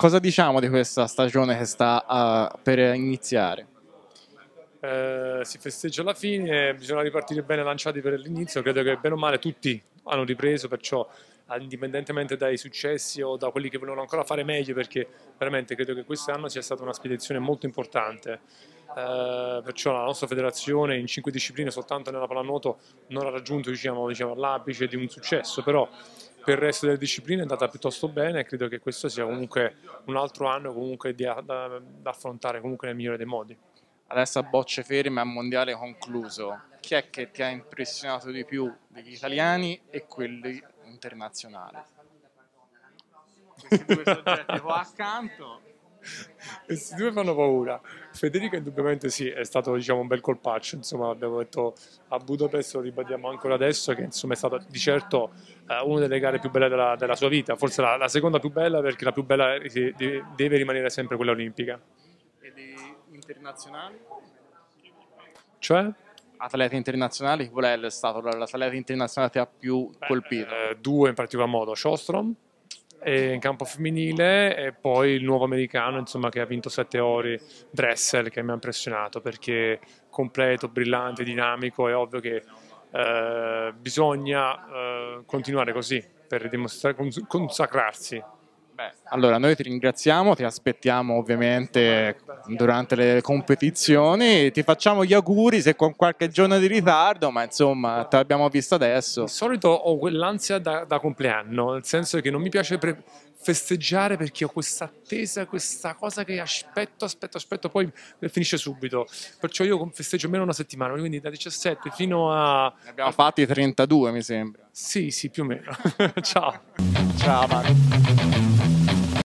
Cosa diciamo di questa stagione che sta per iniziare? Si festeggia alla fine, bisogna ripartire bene lanciati per l'inizio, credo che bene o male tutti hanno ripreso, perciò indipendentemente dai successi o da quelli che vogliono ancora fare meglio, perché veramente credo che quest'anno sia stata una spedizione molto importante. Perciò la nostra federazione in 5 discipline soltanto nella pallanuoto non ha raggiunto diciamo, l'apice di un successo, però per il resto delle discipline è andata piuttosto bene e credo che questo sia comunque un altro anno comunque da affrontare comunque nel migliore dei modi. Adesso a bocce ferme, a mondiale concluso, chi è che ti ha impressionato di più degli italiani e quelli internazionali? Questi due soggetti qua accanto. Questi due fanno paura. Federica indubbiamente sì, è stato diciamo, un bel colpaccio, insomma abbiamo detto a Budapest, lo ribadiamo ancora adesso, che insomma è stata di certo una delle gare più belle della sua vita, forse la seconda più bella perché la più bella deve rimanere sempre quella olimpica. E di internazionali? Cioè? Atleti internazionali, qual è stato l'atleta internazionale che ti ha più colpito? Due in particolar modo, Shostrom in campo femminile e poi il nuovo americano insomma, che ha vinto 7 ori, Dressel, che mi ha impressionato perché completo, brillante, dinamico, è ovvio che bisogna continuare così per dimostrare, consacrarsi. Beh, allora noi ti ringraziamo, ti aspettiamo ovviamente durante le competizioni, ti facciamo gli auguri se con qualche giorno di ritardo, ma insomma te l'abbiamo visto adesso. Di solito ho quell'ansia da compleanno, nel senso che non mi piace festeggiare perché ho questa attesa, questa cosa che aspetto, poi finisce subito. Perciò io festeggio almeno una settimana, quindi da 17 fino a... Ne abbiamo fatti 32 mi sembra. Sì, sì, più o meno. Ciao. Ciao Marco.